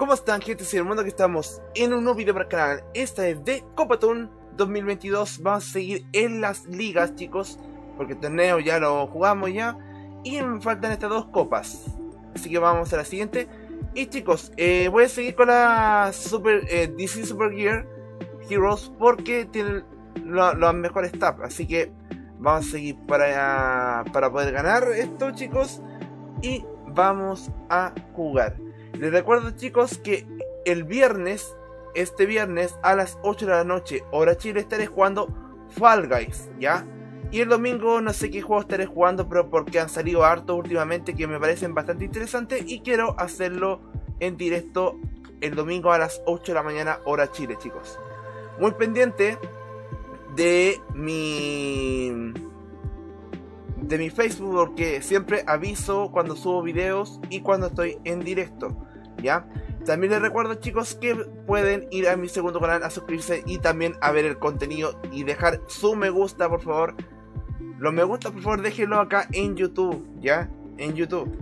¿Cómo están, gente? Soy el mundo, que estamos en un nuevo video para el canal. Esta es de Copa Toon 2022. Vamos a seguir en las ligas, chicos, porque el torneo ya lo jugamos ya y me faltan estas dos copas. Así que vamos a la siguiente. Y chicos, voy a seguir con la DC Super Gear Heroes porque tienen los mejores tabs. Así que vamos a seguir para poder ganar esto, chicos. Y vamos a jugar. Les recuerdo, chicos, que el viernes, este viernes a las 8 de la noche, hora Chile, estaré jugando Fall Guys, ¿ya? Y el domingo no sé qué juego estaré jugando, pero porque han salido hartos últimamente que me parecen bastante interesantes y quiero hacerlo en directo el domingo a las 8 de la mañana, hora Chile, chicos. Muy pendiente de mi Facebook, porque siempre aviso cuando subo videos y cuando estoy en directo, ¿ya? También les recuerdo, chicos, que pueden ir a mi segundo canal a suscribirse y también a ver el contenido y dejar su me gusta, por favor. Los me gusta, por favor, déjenlo acá en YouTube, ¿ya? En YouTube.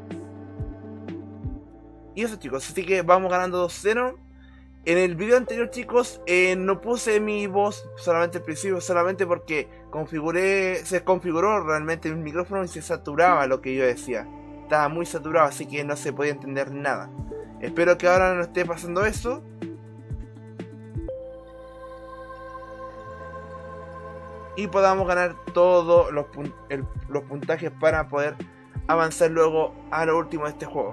Y eso, chicos, así que vamos ganando 2-0. En el video anterior, chicos, no puse mi voz solamente al principio, solamente porque se configuró realmente el micrófono y se saturaba lo que yo decía. Estaba muy saturado, así que no se podía entender nada. Espero que ahora no esté pasando eso. Y podamos ganar todos los puntajes para poder avanzar luego a lo último de este juego.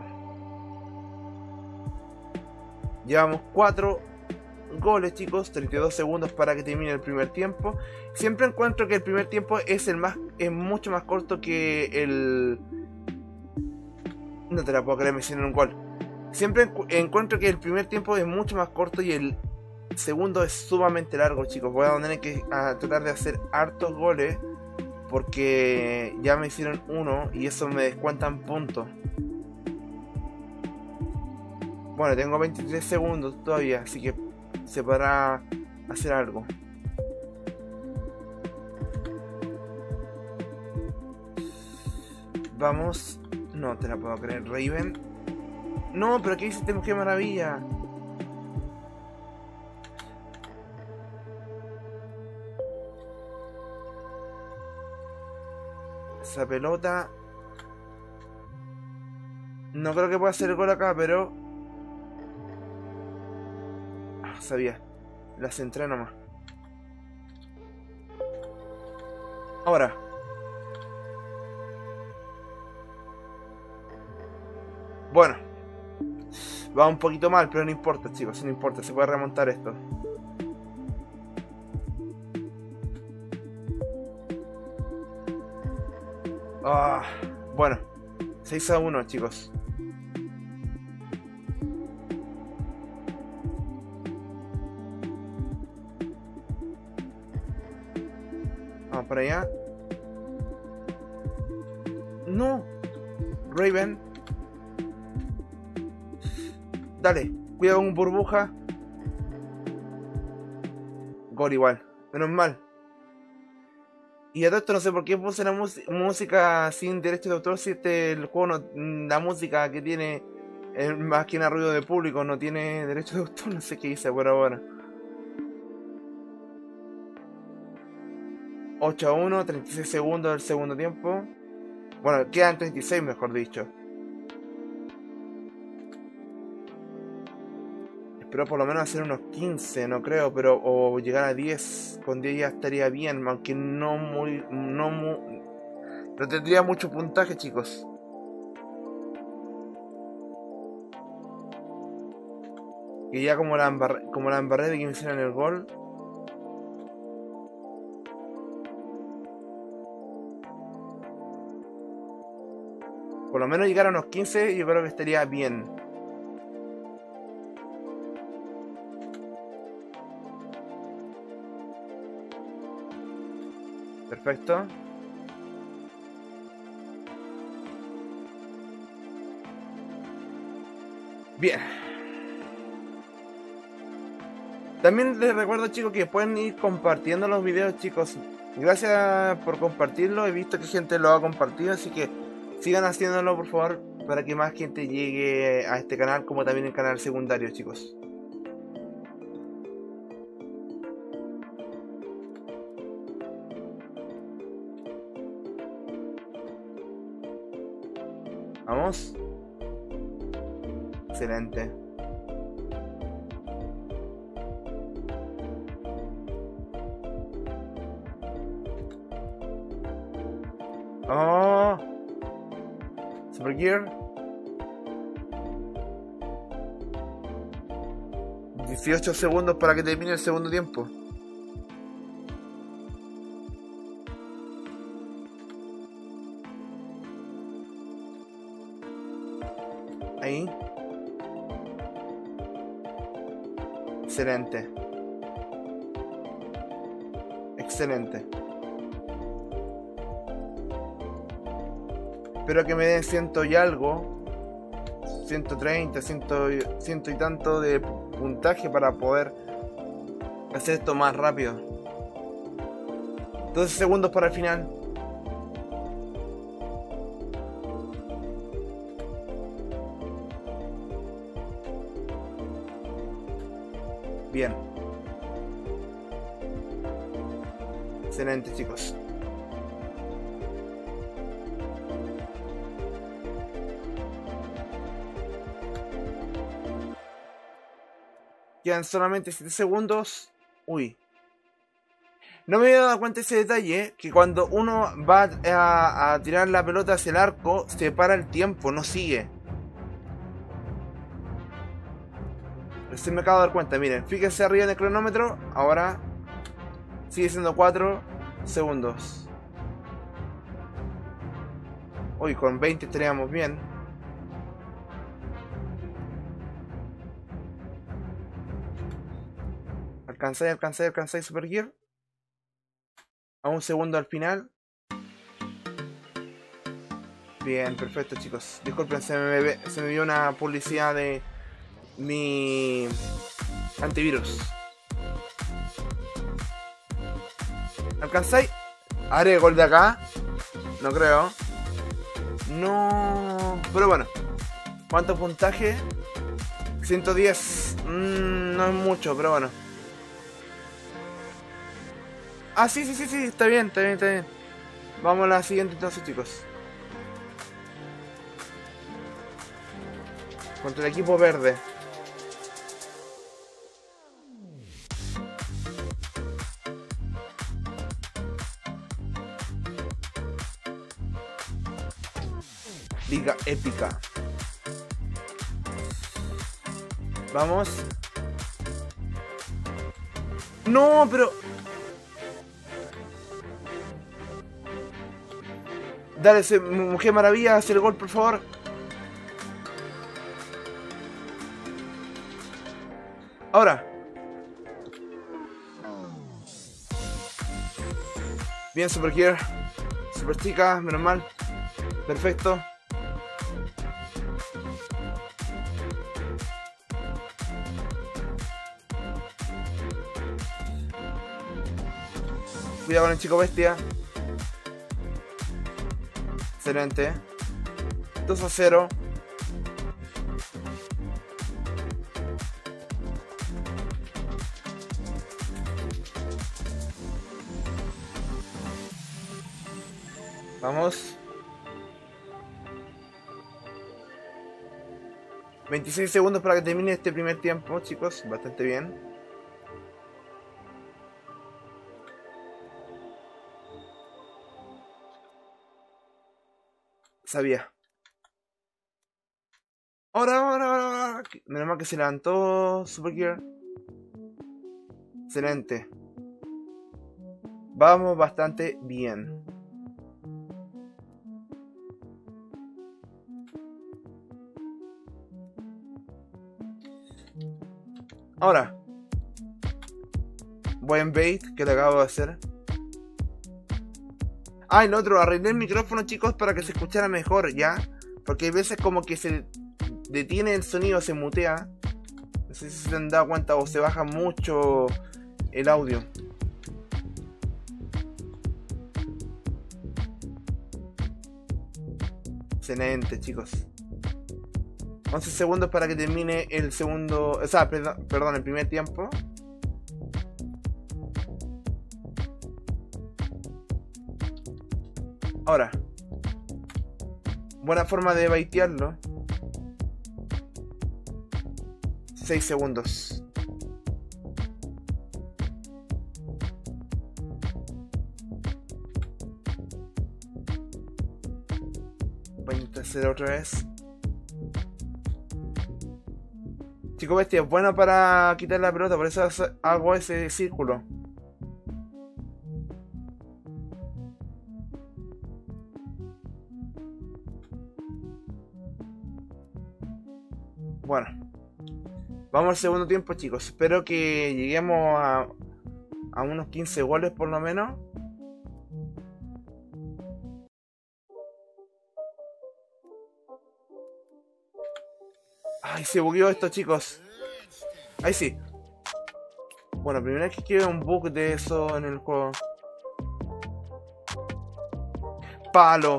Llevamos 4 goles, chicos, 32 segundos para que termine el primer tiempo. Siempre encuentro que el primer tiempo es mucho más corto que el... No te la puedo creer, me hicieron un gol. Siempre encuentro que el primer tiempo es mucho más corto y el segundo es sumamente largo, chicos. Voy a tener que tratar de hacer hartos goles porque ya me hicieron uno y eso me descuentan puntos. Bueno, tengo 23 segundos todavía, así que se podrá hacer algo. Vamos. No te la puedo creer, Raven. No, pero ¿qué hiciste? ¡Qué maravilla! Esa pelota. No creo que pueda hacer el gol acá, pero... sabía, la centré nomás. Ahora. Bueno, va un poquito mal, pero no importa, chicos, no importa, se puede remontar esto. Bueno, 6-1, chicos. Vamos para allá. No, Raven. Dale, cuidado con burbuja. Gol igual, menos mal. Y a todo esto no sé por qué puse la música sin derecho de autor, si el juego no, la música que tiene más que nada ruido de público no tiene derecho de autor, no sé qué hice por ahora. 8-1, 36 segundos del segundo tiempo. Bueno, quedan 36, mejor dicho. Espero por lo menos hacer unos 15, no creo, pero o llegar a 10. Con 10 ya estaría bien, aunque no tendría mucho puntaje, chicos. Y ya como la embarré de que me hicieran el gol. Por lo menos llegar a unos 15, yo creo que estaría bien. Perfecto. Bien. También les recuerdo, chicos, que pueden ir compartiendo los videos, chicos. Gracias por compartirlo. He visto que gente lo ha compartido, así que sigan haciéndolo, por favor. para que más gente llegue a este canal, como también el canal secundario, chicos. Vamos. Excelente. Oh. Super Gear. 18 segundos para que termine el segundo tiempo. Ahí. Excelente. Excelente. Espero que me den 100 y algo. 130, 100 y tanto de puntaje para poder hacer esto más rápido. 12 segundos para el final. Bien. Excelente, chicos. Quedan solamente 7 segundos. Uy. No me había dado cuenta de ese detalle, que cuando uno va a tirar la pelota hacia el arco, se para el tiempo, no sigue. Recién me acabo de dar cuenta, miren, fíjense arriba en el cronómetro, ahora sigue siendo 4 segundos. Uy, con 20 estaríamos bien. Alcanzáis Super Gear. A un segundo al final. Bien, perfecto, chicos. Disculpen, se me vio una publicidad de mi antivirus. ¿Alcanzáis? ¿Haré gol de acá? No creo. No. Pero bueno. ¿Cuánto puntaje? 110. No es mucho, pero bueno. Ah, sí, está bien. Vamos a la siguiente entonces, chicos. Contra el equipo verde. Liga épica. Vamos. No, pero... Dale, Mujer Maravilla, hacer el gol, por favor. Ahora. Bien, Super Gear. Super chica, menos mal. Perfecto. Cuidado con el chico bestia. Excelente. 2-0. Vamos. 26 segundos para que termine este primer tiempo, chicos. Bastante bien. Sabía. Ahora. Menos mal que se levantó Super Gear. Excelente. Vamos bastante bien. Ahora. Buen bait que le acabo de hacer. Ah, el otro, arreglé el micrófono, chicos, para que se escuchara mejor, ¿ya? Porque hay veces como que se detiene el sonido, se mutea. No sé si se han dado cuenta o se baja mucho el audio. Excelente, chicos. 11 segundos para que termine el segundo... O sea, perdón, el primer tiempo. Ahora. Buena forma de baitearlo. 6 segundos. Voy a intentar hacer otra vez. Chico bestia, es bueno para quitar la pelota, por eso hago ese círculo. Bueno, vamos al segundo tiempo, chicos. Espero que lleguemos a unos 15 goles por lo menos. Ay, se bugueó esto, chicos. Ahí sí. Bueno, primera vez que quiero un bug de eso en el juego. Palo.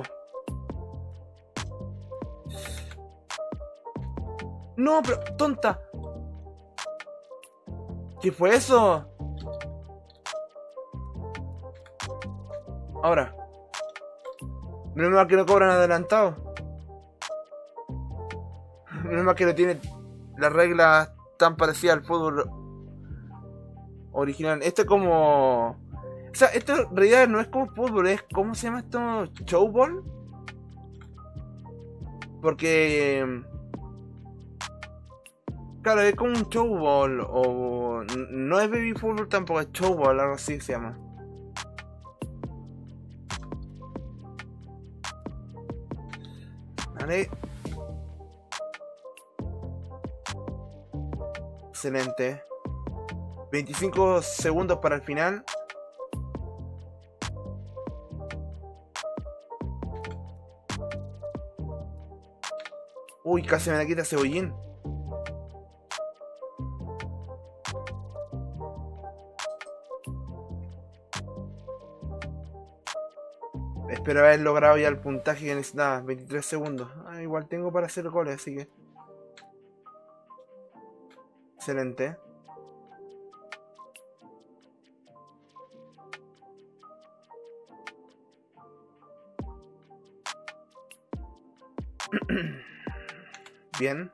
No, pero tonta. ¿Qué fue eso? Ahora. Menos mal que no cobran adelantado. Menos mal que no tiene las reglas tan parecidas al fútbol original. Esto es como... O sea, esto en realidad no es como fútbol, es... ¿Cómo se llama esto? ¿Showball? Porque... Claro, es como un showball. O... No es baby fútbol tampoco, es showball, algo así se llama. Vale. Excelente. 25 segundos para el final. Uy, casi me la quita Cebollín. Espero haber logrado ya el puntaje que necesitaba. 23 segundos. Ah, igual tengo para hacer goles, así que... Excelente. Bien.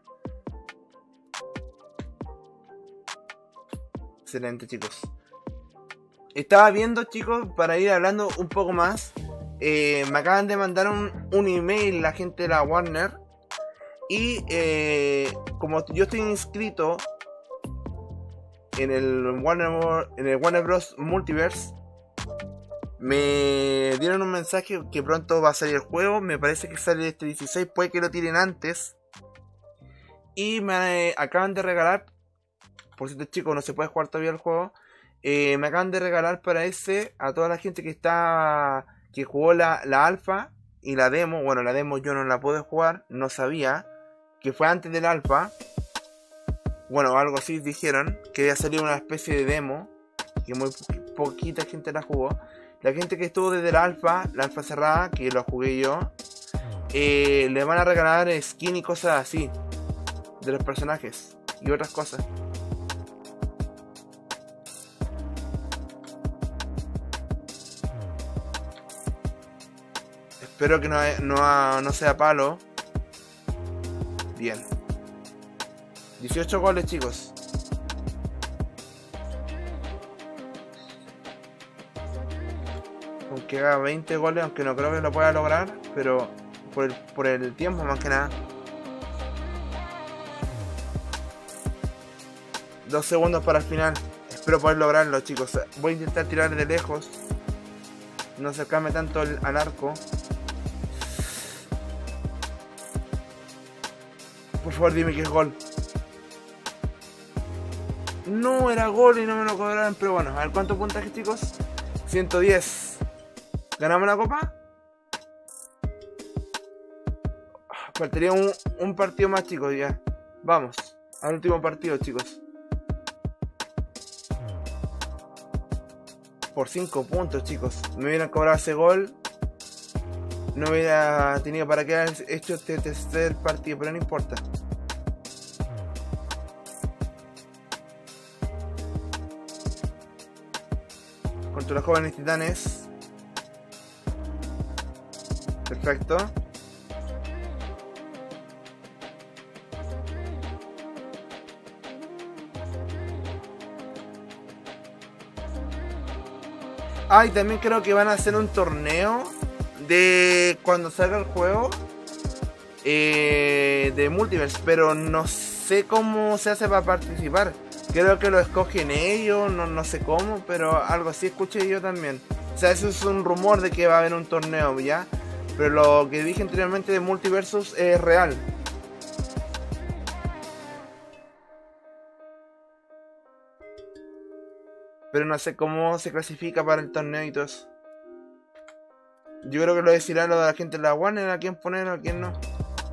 Excelente, chicos. Estaba viendo, chicos, para ir hablando un poco más. Me acaban de mandar un email la gente de la Warner. Y como yo estoy inscrito en el Warner Bros. Multiverse, me dieron un mensaje que pronto va a salir el juego. Me parece que sale este 16, puede que lo tiren antes. Y me acaban de regalar, por cierto, chicos, no se puede jugar todavía el juego. Me acaban de regalar para ese a toda la gente que jugó la alfa y la demo. Bueno, la demo yo no la pude jugar, no sabía que fue antes del alfa. Bueno, algo así dijeron, que había salido una especie de demo, que muy poquita gente la jugó. La gente que estuvo desde la alfa cerrada, que lo jugué yo, le van a regalar skin y cosas así de los personajes y otras cosas. Espero que no sea palo. Bien. 18 goles, chicos. Aunque haga 20 goles, aunque no creo que lo pueda lograr, pero por el tiempo más que nada. 2 segundos para el final. Espero poder lograrlo, chicos. Voy a intentar tirar de lejos, no acercarme tanto al arco. Por favor, dime que es gol. No era gol y no me lo cobraron, pero bueno, a ver cuánto puntaje, chicos. 110. ¿Ganamos la copa? Faltaría un partido más, chicos, ya. Vamos, al último partido, chicos. Por 5 puntos, chicos. Me hubieran cobrado ese gol, no hubiera tenido para qué haber hecho este tercer partido, pero no importa. contra los jóvenes titanes. Perfecto. Ah, y también creo que van a hacer un torneo de cuando salga el juego de Multiverse, pero no sé cómo se hace para participar. Creo que lo escogen ellos, no sé cómo, pero algo así escuché yo también. O sea, eso es un rumor de que va a haber un torneo, ¿ya? Pero lo que dije anteriormente de Multiversus es real. Pero no sé cómo se clasifica para el torneo y todo eso. Yo creo que lo decirán lo de la gente de la Warner, a quién poner, a quién no.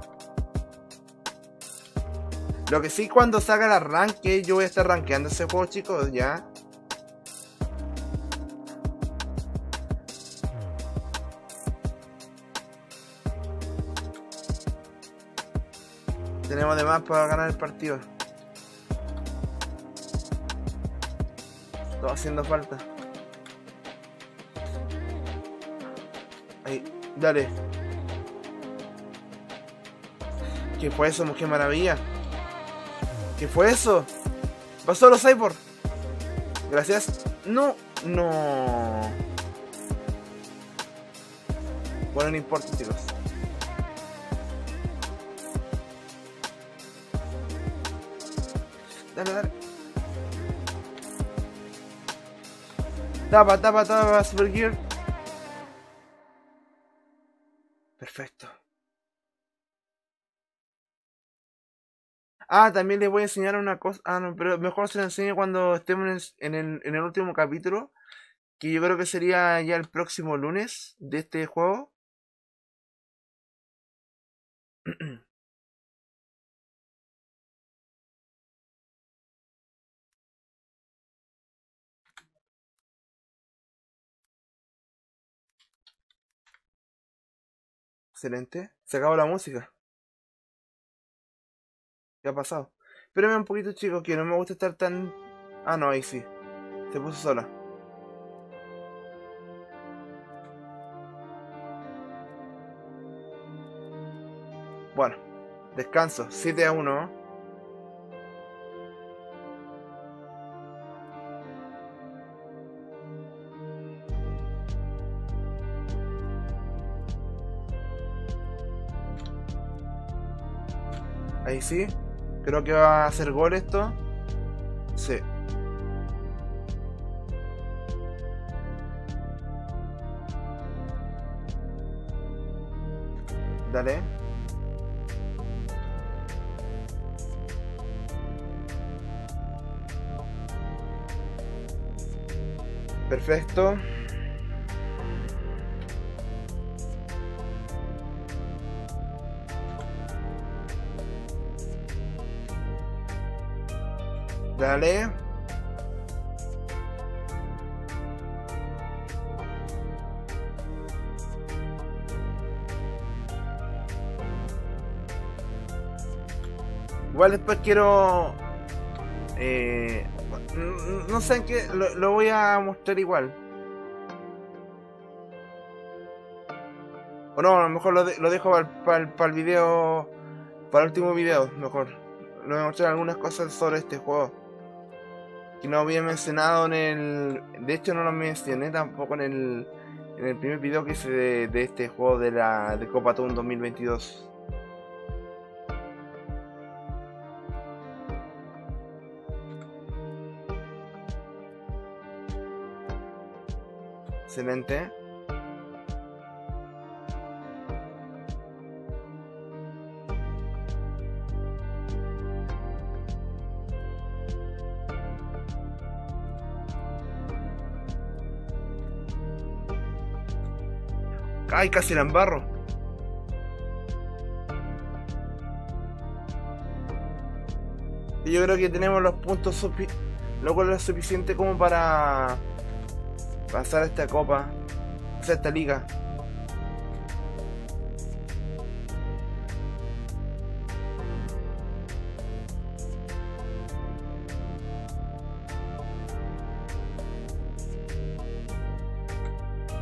Lo que sí, cuando salga el arranque, yo voy a estar rankeando ese juego, chicos, ya. Tenemos de más para ganar el partido. Todo haciendo falta. Ahí, dale. ¿Qué fue eso? ¡Qué maravilla! ¿Qué fue eso? ¡Pasó los Cyborg! Gracias. No, no. Bueno, no importa, chicos. Dale, dale. Tapa, Super Gear. Perfecto. Ah, también les voy a enseñar una cosa. Ah, no, pero mejor se la enseño cuando estemos en el último capítulo. Que yo creo que sería ya el próximo lunes de este juego. Excelente. Se acabó la música. ¿Qué ha pasado? Espérame un poquito, chicos, que no me gusta estar tan... Ah, no, ahí sí. Se puso sola. Bueno, descanso. 7-1. Ahí sí. Creo que va a hacer gol esto. Sí. Dale. Perfecto. Dale. Igual después quiero... no sé en qué... Lo voy a mostrar igual. O no, a lo mejor lo dejo para el video... Para el último video, mejor. Le voy a mostrar algunas cosas sobre este juego. Que no había mencionado en el... De hecho no lo mencioné tampoco en el primer video que hice de este juego de Copa Toon 2022. Excelente. ¡Ay, casi la embarro! Y yo creo que tenemos los puntos lo cual es suficiente como para pasar a esta copa, o sea, esta liga.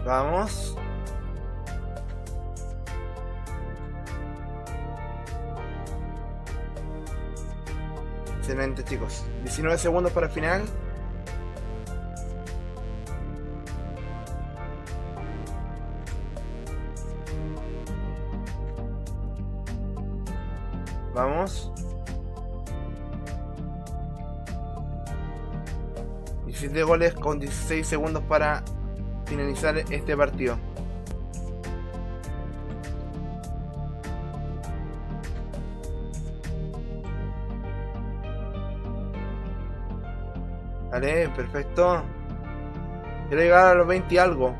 Vamos. Excelente, chicos. 19 segundos para el final. Vamos. 17 goles con 16 segundos para finalizar este partido. Vale, perfecto. Quiero llegar a los 20 y algo.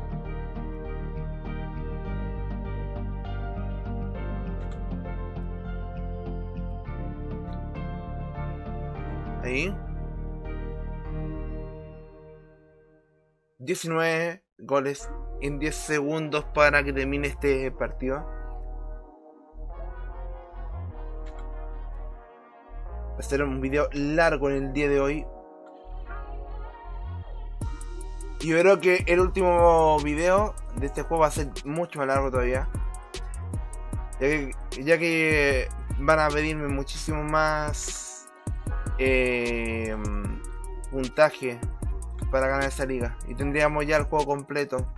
Ahí. 19 goles en 10 segundos para que termine este partido. Va a ser un video largo en el día de hoy. Y yo creo que el último video de este juego va a ser mucho más largo todavía. Ya que van a pedirme muchísimo más puntaje para ganar esa liga. Y tendríamos ya el juego completo.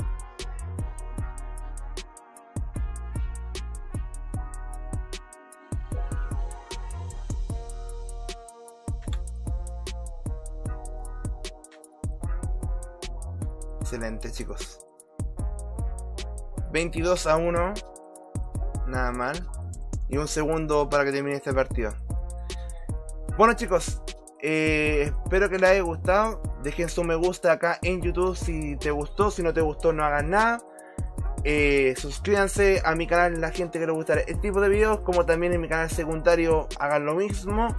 Excelente, chicos. 22-1. Nada mal. Y un segundo para que termine este partido. Bueno, chicos, espero que les haya gustado. Dejen su me gusta acá en YouTube si te gustó. Si no te gustó, no hagan nada. Suscríbanse a mi canal, la gente que les gusta este tipo de videos, como también en mi canal secundario hagan lo mismo.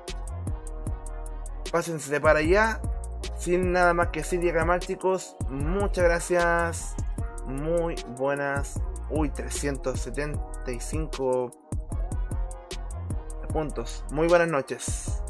Pásense para allá. Sin nada más que decir y aclamar, chicos, muchas gracias. Muy buenas. Uy, 375 puntos. Muy buenas noches.